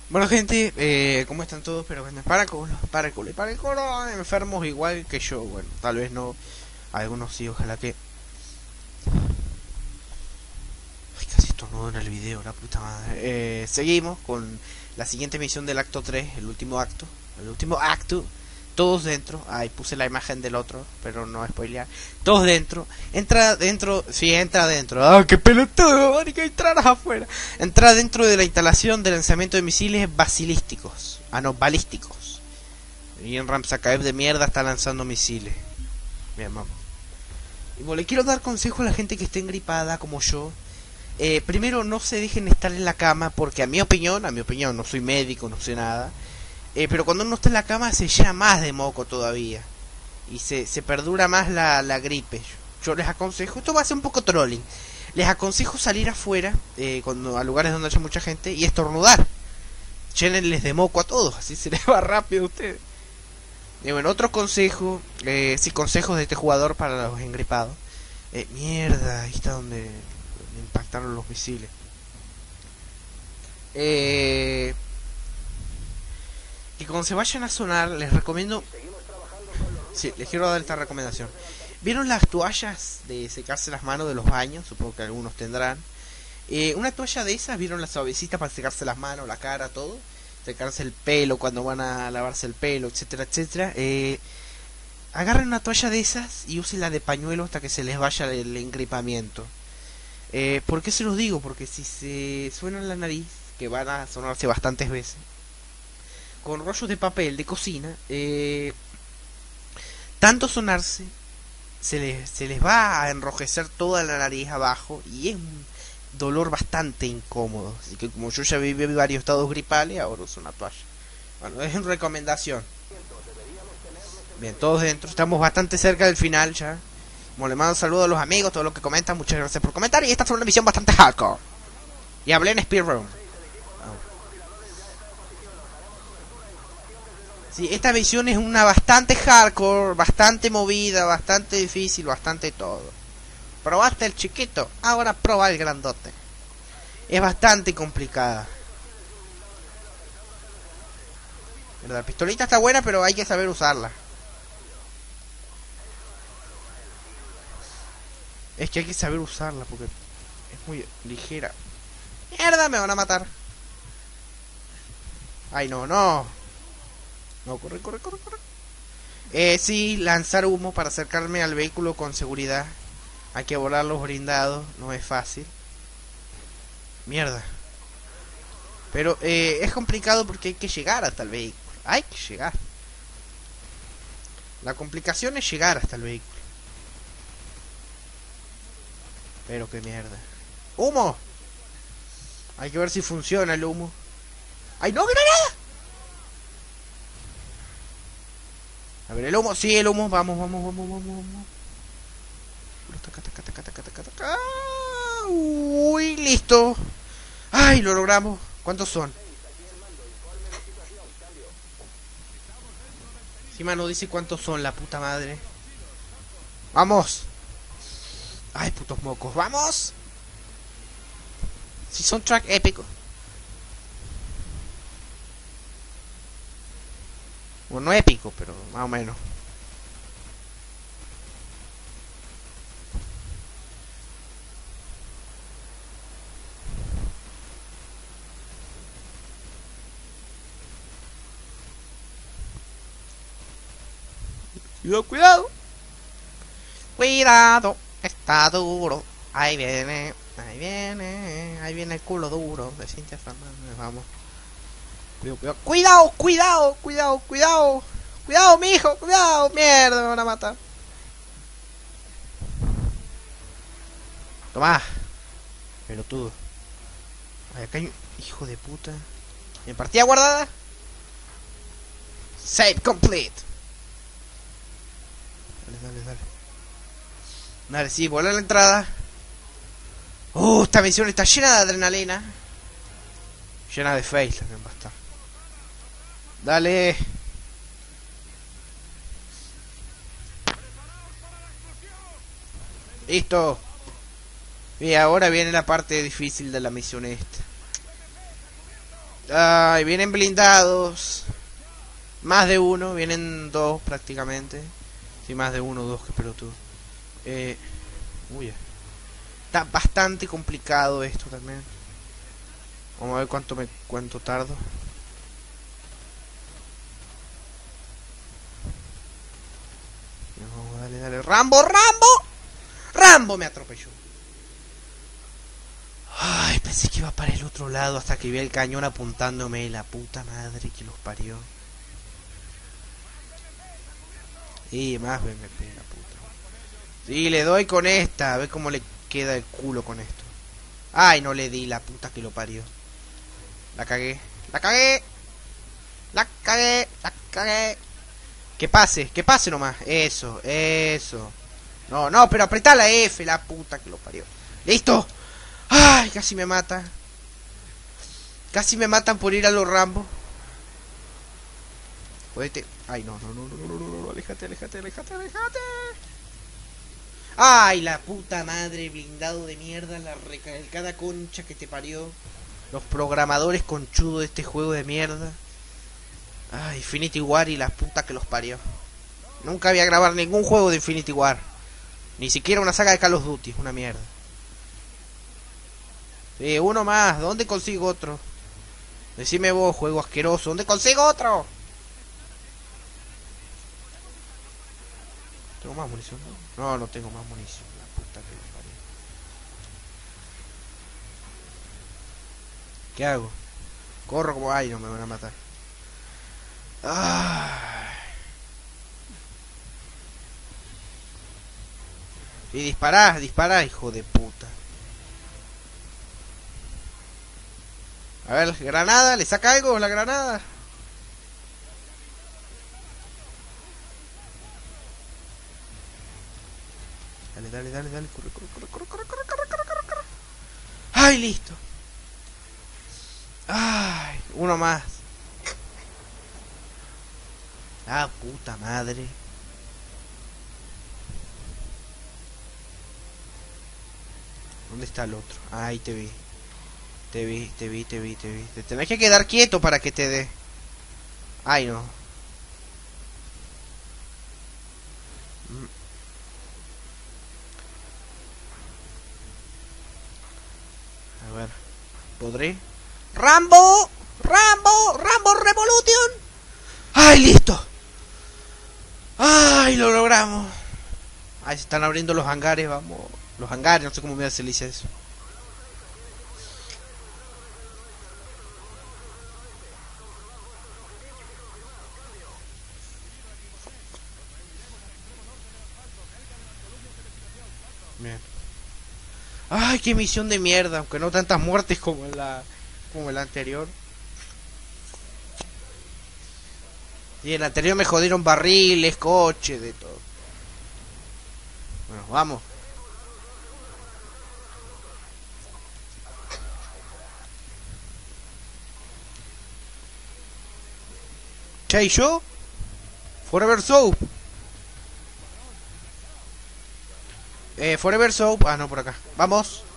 Bueno gente, ¿cómo están todos? Pero bueno, para el culo, enfermos igual que yo. Bueno, tal vez no, algunos sí, ojalá que... Ay, casi estornudo en el video, la puta madre. Seguimos con la siguiente misión del acto 3, el último acto. El último acto. Todos dentro. Ay, puse la imagen del otro, pero no spoilear. Todos dentro. Entra dentro. Sí, entra dentro. ¡Ah, qué pelotudo! Marica, entrarás afuera. Entra dentro de la instalación de lanzamiento de misiles basilísticos. Ah, no, balísticos. Y en Ramsakaev de mierda está lanzando misiles. Bien, vamos. Y bueno, le quiero dar consejo a la gente que esté engripada como yo. Primero, no se dejen estar en la cama, porque a mi opinión, no soy médico, no sé nada. Pero cuando uno está en la cama se llena más de moco todavía. Y se perdura más la gripe. Yo les aconsejo, esto va a ser un poco trolling. Les aconsejo salir afuera, a lugares donde haya mucha gente, y estornudar. Llénenles de moco a todos, así se les va rápido a ustedes. Y bueno, otro consejo, sí, consejos de este jugador para los engripados. Mierda, ahí está donde impactaron los misiles. Y cuando se vayan a sonar, les recomiendo... Sí, les quiero dar esta recomendación. ¿Vieron las toallas de secarse las manos de los baños? Supongo que algunos tendrán. Una toalla de esas, ¿vieron la suavecita para secarse las manos, la cara, todo? Secarse el pelo cuando van a lavarse el pelo, etcétera, etcétera. Agarren una toalla de esas y úsenla de pañuelo hasta que se les vaya el engripamiento. ¿Por qué se los digo? Porque si se suenan la nariz, que van a sonarse bastantes veces, con rollos de papel de cocina, tanto sonarse, se les va a enrojecer toda la nariz abajo y es un dolor bastante incómodo. Así que como yo ya viví varios estados gripales, ahora uso una toalla. Bueno, es una recomendación. Bien, todos dentro, estamos bastante cerca del final ya. Bueno, le mando un saludo a los amigos, todos los que comentan, muchas gracias por comentar. Y esta fue una misión bastante hardcore. Y hablé en Speedrun. Sí, esta misión es una bastante hardcore, bastante movida, bastante difícil, bastante todo. Probaste el chiquito, ahora proba el grandote. Es bastante complicada. La pistolita está buena, pero hay que saber usarla. Es que hay que saber usarla porque es muy ligera. Mierda, me van a matar. Ay, no, no. No, corre, corre, corre, corre. Sí, lanzar humo para acercarme al vehículo con seguridad. Hay que volar los blindados, no es fácil. Mierda. Pero es complicado porque hay que llegar hasta el vehículo. Hay que llegar. La complicación es llegar hasta el vehículo. Pero qué mierda. ¡Humo! Hay que ver si funciona el humo. ¡Ay, no, granada! A ver, el humo, sí, el humo, vamos, vamos, vamos, vamos, vamos. Uy, listo. Ay, lo logramos. ¿Cuántos son? Encima no dice cuántos son, la puta madre. Vamos. Ay, putos mocos, vamos. Si son track épico. Bueno, no épico, pero más o menos. Cuidado, cuidado. Cuidado, está duro. Ahí viene, ahí viene, ahí viene el culo duro de Cintia Fernández, vamos. Cuidado, cuidado, cuidado, cuidado, cuidado, cuidado, mijo, cuidado, mierda, me van a matar. Tomá, pelotudo. Ay, acá hay un hijo de puta. ¿En partida guardada? Save complete. Dale, dale, dale. Dale, sí, vuela la entrada. Esta misión está llena de adrenalina. Llena de face también va a estar. Dale. Listo. Y ahora viene la parte difícil de la misión esta. Ay, vienen blindados. Más de uno, vienen dos prácticamente. Sí, más de uno, dos, que pelotudo. Uy, está bastante complicado esto también. Vamos a ver cuánto tardo. No, dale, dale. ¡Rambo, Rambo! ¡Rambo me atropelló! Ay, pensé que iba para el otro lado hasta que vi el cañón apuntándome. La puta madre que los parió. Y más me pega, puta. Sí, le doy con esta. A ver cómo le queda el culo con esto. Ay, no le di, la puta que lo parió. La cagué. La cagué. La cagué. La cagué. Que pase nomás. Eso, eso. No, no, pero apretá la F, la puta que lo parió. ¡Listo! ¡Ay! Casi me mata. Casi me matan por ir a los Rambo. Jodete. Ay, no, no, no, no, no, no, no, aléjate, aléjate, aléjate, aléjate. Ay, la puta madre, blindado de mierda, la recalcada concha que te parió. Los programadores conchudos de este juego de mierda. Ay, Infinity War y la puta que los parió. Nunca voy a grabar ningún juego de Infinity War. Ni siquiera una saga de Call of Duty, una mierda. Uno más, ¿dónde consigo otro? Decime vos, juego asqueroso, ¿dónde consigo otro? ¿Tengo más munición? No, no tengo más munición. La puta que los parió. ¿Qué hago? Corro como... Ay, no, me van a matar. Ay. Y dispará, dispará, hijo de puta. A ver, granada, ¿le saca algo la granada? Dale, dale, dale, dale, corre, corre, corre, corre, corre, corre, corre, corre, corre, corre. ¡Ay, listo! ¡Ay! Uno más. ¡Ah, puta madre! ¿Dónde está el otro? Ahí te vi. Te vi, te vi, te vi, te vi. Te tenés que quedar quieto para que te dé. Ay, no. A ver. ¿Podré? ¡Rambo! ¡Rambo! ¡Rambo Revolution! ¡Ay, listo! ¡Ay, lo logramos! Ay, se están abriendo los hangares, vamos. Los hangares, no sé cómo se dice eso. Bien. Ay, qué misión de mierda, aunque no tantas muertes como en la anterior. Y en la anterior me jodieron barriles, coches, de todo. Bueno, vamos. Che, ¿y yo? Forever Soap. Forever Soap. Ah, no, por acá. Vamos.